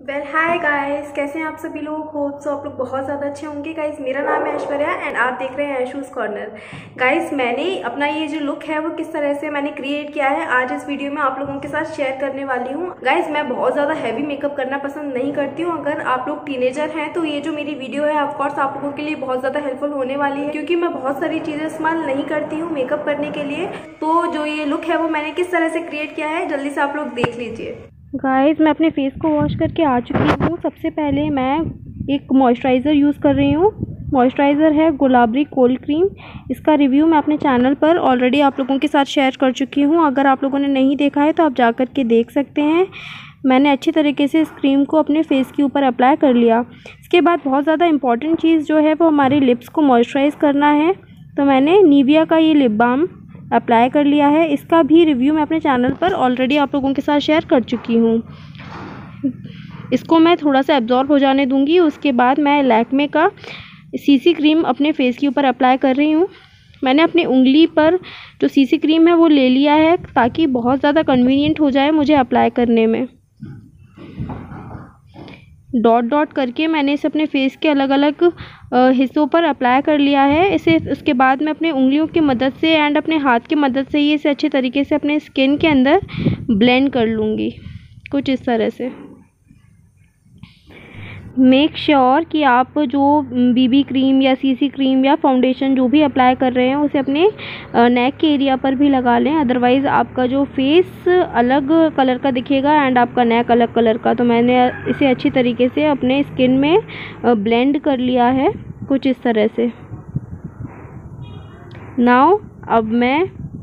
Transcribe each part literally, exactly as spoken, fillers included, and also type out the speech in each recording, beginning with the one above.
Well hi guys, कैसे हैं आप सभी लोग। होप सो आप लोग बहुत ज़्यादा अच्छे होंगे। गाइस मेरा नाम है ऐश्वर्या एंड आप देख रहे हैं ऐशूज़ कॉर्नर। गाइस मैंने अपना ये जो लुक है वो किस तरह से मैंने क्रिएट किया है आज इस वीडियो में आप लोगों के साथ शेयर करने वाली हूँ। गाइस मैं बहुत ज़्यादा हैवी मेकअप करना पसंद नहीं करती हूँ। अगर आप लोग टीनेजर हैं तो ये जो मेरी वीडियो है ऑफकोर्स आप लोगों के लिए बहुत ज़्यादा हेल्पफुल होने वाली है, क्योंकि मैं बहुत सारी चीज़ें इस्तेमाल नहीं करती हूँ मेकअप करने के लिए। तो जो ये लुक है वो मैंने किस तरह से क्रिएट किया है जल्दी से आप लोग देख लीजिए। गाइस मैं अपने फेस को वॉश करके आ चुकी हूँ। सबसे पहले मैं एक मॉइस्चराइज़र यूज़ कर रही हूँ। मॉइस्चराइज़र है गुलाबरी कोल्ड क्रीम। इसका रिव्यू मैं अपने चैनल पर ऑलरेडी आप लोगों के साथ शेयर कर चुकी हूँ। अगर आप लोगों ने नहीं देखा है तो आप जा कर के देख सकते हैं। मैंने अच्छी तरीके से इस क्रीम को अपने फेस के ऊपर अप्लाई कर लिया। इसके बाद बहुत ज़्यादा इंपॉर्टेंट चीज़ जो है वो हमारे लिप्स को मॉइस्चराइज़ करना है। तो मैंने निविया का ये लिप बाम अप्लाई कर लिया है। इसका भी रिव्यू मैं अपने चैनल पर ऑलरेडी आप लोगों के साथ शेयर कर चुकी हूँ। इसको मैं थोड़ा सा एब्जॉर्ब हो जाने दूंगी। उसके बाद मैं लैक्मे का सीसी क्रीम अपने फेस के ऊपर अप्लाई कर रही हूँ। मैंने अपनी उंगली पर जो सीसी क्रीम है वो ले लिया है ताकि बहुत ज़्यादा कन्वीनियंट हो जाए मुझे अप्लाई करने में। डॉट डॉट करके मैंने इसे अपने फेस के अलग अलग हिस्सों पर अप्लाई कर लिया है। इसे उसके बाद मैं अपने उंगलियों की मदद से एंड अपने हाथ की मदद से ये इसे अच्छे तरीके से अपने स्किन के अंदर ब्लेंड कर लूँगी, कुछ इस तरह से। मेक श्योर कि आप जो बीबी क्रीम या सीसी क्रीम या फाउंडेशन जो भी अप्लाई कर रहे हैं उसे अपने नेक के एरिया पर भी लगा लें, अदरवाइज़ आपका जो फेस अलग कलर का दिखेगा एंड आपका नेक अलग कलर का। तो मैंने इसे अच्छी तरीके से अपने स्किन में ब्लेंड कर लिया है, कुछ इस तरह से। नाउ अब मैं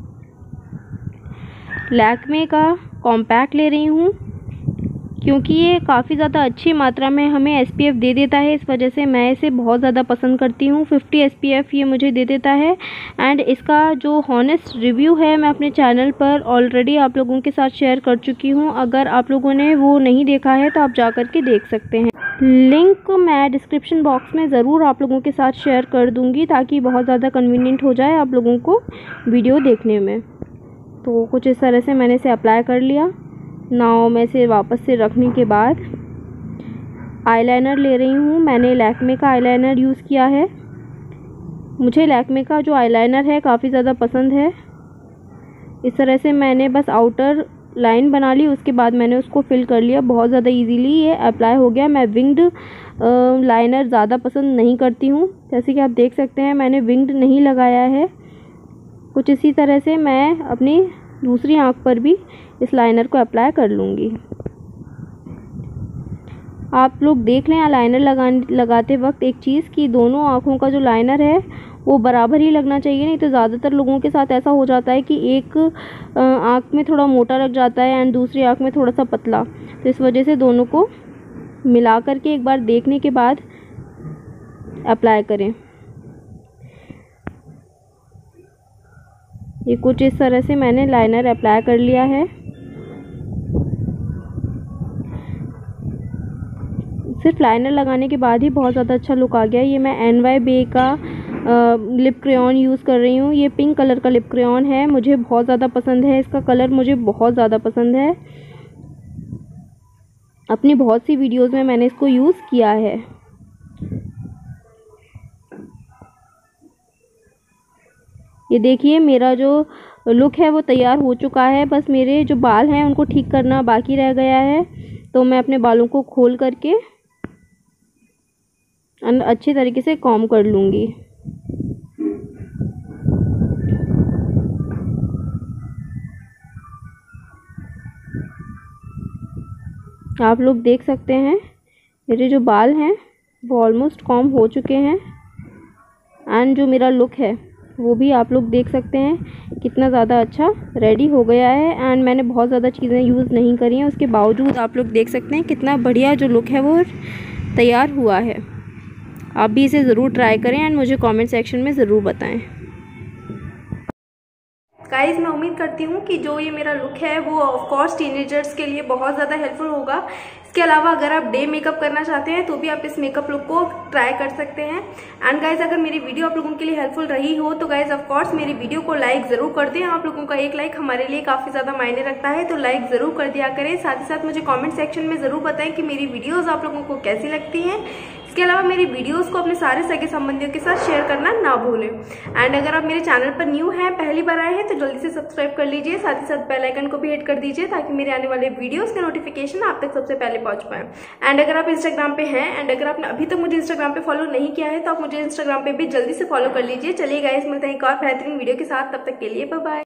लैक्मे का कॉम्पैक्ट ले रही हूँ, क्योंकि ये काफ़ी ज़्यादा अच्छी मात्रा में हमें एस पी एफ दे देता है। इस वजह से मैं इसे बहुत ज़्यादा पसंद करती हूँ। फिफ्टी एस पी एफ ये मुझे दे देता है एंड इसका जो हॉनेस्ट रिव्यू है मैं अपने चैनल पर ऑलरेडी आप लोगों के साथ शेयर कर चुकी हूँ। अगर आप लोगों ने वो नहीं देखा है तो आप जा कर के देख सकते हैं। लिंक मैं डिस्क्रिप्शन बॉक्स में ज़रूर आप लोगों के साथ शेयर कर दूँगी ताकि बहुत ज़्यादा कन्वीनियंट हो जाए आप लोगों को वीडियो देखने में। तो कुछ इस तरह से मैंने इसे अप्लाई कर लिया। नाउ मैं इसे वापस से रखने के बाद आईलाइनर ले रही हूँ। मैंने लैक्मे का आईलाइनर यूज़ किया है। मुझे लैक्मे का जो आईलाइनर है काफ़ी ज़्यादा पसंद है। इस तरह से मैंने बस आउटर लाइन बना ली, उसके बाद मैंने उसको फिल कर लिया। बहुत ज़्यादा इजीली ये अप्लाई हो गया। मैं विंग्ड लाइनर ज़्यादा पसंद नहीं करती हूँ, जैसे कि आप देख सकते हैं मैंने विंग्ड नहीं लगाया है। कुछ इसी तरह से मैं अपनी दूसरी आँख पर भी इस लाइनर को अप्लाई कर लूँगी। आप लोग देख लें लाइनर लगाने लगाते वक्त एक चीज़ कि दोनों आँखों का जो लाइनर है वो बराबर ही लगना चाहिए, नहीं तो ज़्यादातर लोगों के साथ ऐसा हो जाता है कि एक आँख में थोड़ा मोटा लग जाता है एंड दूसरी आँख में थोड़ा सा पतला। तो इस वजह से दोनों को मिला करके एक बार देखने के बाद अप्लाई करें। ये कुछ इस तरह से मैंने लाइनर अप्लाई कर लिया है। सिर्फ लाइनर लगाने के बाद ही बहुत ज़्यादा अच्छा लुक आ गया। ये मैं एन वाई बे का आ, लिप क्रेयॉन यूज़ कर रही हूँ। ये पिंक कलर का लिप क्रेयॉन है, मुझे बहुत ज़्यादा पसंद है। इसका कलर मुझे बहुत ज़्यादा पसंद है। अपनी बहुत सी वीडियोस में मैंने इसको यूज़ किया है। ये देखिए मेरा जो लुक है वो तैयार हो चुका है। बस मेरे जो बाल हैं उनको ठीक करना बाकी रह गया है। तो मैं अपने बालों को खोल करके अच्छे तरीके से कॉम्ब कर लूँगी। आप लोग देख सकते हैं मेरे जो बाल हैं वो ऑलमोस्ट कॉम्ब हो चुके हैं एंड जो मेरा लुक है वो भी आप लोग देख सकते हैं कितना ज़्यादा अच्छा रेडी हो गया है। एंड मैंने बहुत ज़्यादा चीज़ें यूज़ नहीं करी हैं, उसके बावजूद आप लोग देख सकते हैं कितना बढ़िया जो लुक है वो तैयार हुआ है। आप भी इसे ज़रूर ट्राई करें एंड मुझे कमेंट सेक्शन में ज़रूर बताएं। गाइज मैं उम्मीद करती हूँ कि जो ये मेरा लुक है वो ऑफकोर्स टीनेजर्स के लिए बहुत ज़्यादा हेल्पफुल होगा। इसके अलावा अगर आप डे मेकअप करना चाहते हैं तो भी आप इस मेकअप लुक को ट्राई कर सकते हैं। एंड गाइज अगर मेरी वीडियो आप लोगों के लिए हेल्पफुल रही हो तो गाइज ऑफकोर्स मेरी वीडियो को लाइक जरूर कर दें। आप लोगों का एक लाइक हमारे लिए काफ़ी ज़्यादा मायने रखता है, तो लाइक ज़रूर कर दिया करें। साथ ही साथ मुझे कॉमेंट सेक्शन में ज़रूर बताएं कि मेरी वीडियोज़ आप लोगों को कैसी लगती हैं। इसके अलावा मेरी वीडियोस को अपने सारे सगे संबंधियों के साथ शेयर करना ना भूलें। एंड अगर आप मेरे चैनल पर न्यू हैं, पहली बार आए हैं, तो जल्दी से सब्सक्राइब कर लीजिए। साथ ही साथ बेल आइकन को भी हिट कर दीजिए ताकि मेरे आने वाले वीडियोस के नोटिफिकेशन आप तक सबसे पहले पहुंच पाए। एंड अगर आप इंस्टाग्राम पे हैं एंड अगर आपने अभी तक मुझे इंस्टाग्राम पे फॉलो नहीं किया है तो आप मुझे इंस्टाग्राम पे भी जल्दी से फॉलो कर लीजिए। चलिए गाइस, मिलते हैं एक और बेहतरीन वीडियो के साथ, तब तक के लिए बाय बाय।